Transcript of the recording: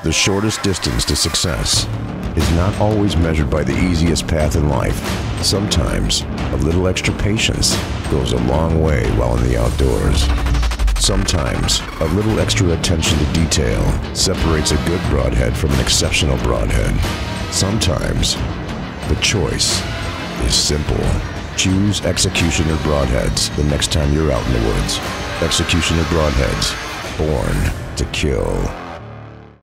The shortest distance to success is not always measured by the easiest path in life. Sometimes, a little extra patience goes a long way while in the outdoors. Sometimes, a little extra attention to detail separates a good broadhead from an exceptional broadhead. Sometimes, the choice is simple. Choose Xecutioner Broadheads the next time you're out in the woods. Xecutioner Broadheads, born to kill.